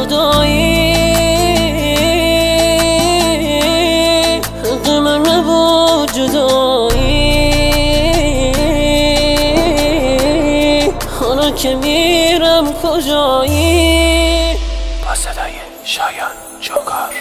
جدایی حق من نبود جدایی حالا که میرم کجایی با صدای شایان جوکار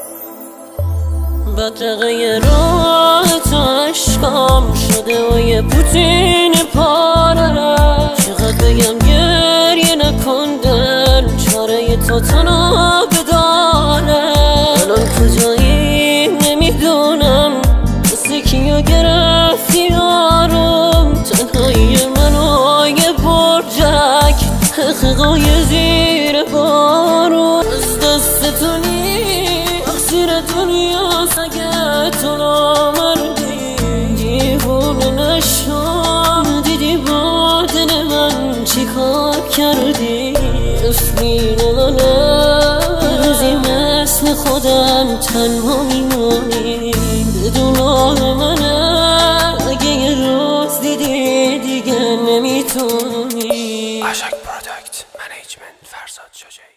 بدرقه راه تو عشقام شده و یه پوتین پاره چقدر بگم گریه نکن دل چاره تو تنها بداره الان کجایی نمیدونم مثل کیا گرفتی آروم تنهایی منو یه برجک حقیقای زیر بارون از دست تو اخسیر دنیاست اگه تو نامردی دیوونه نشم دیدی با دل من چی کار کردی افرین منه روزی مثل خودم تنها میمونی بدون آه منه اگه یه روز دیدی دیگه نمیتونی اشک پروداکت منیجمنت فرزاد شجاعی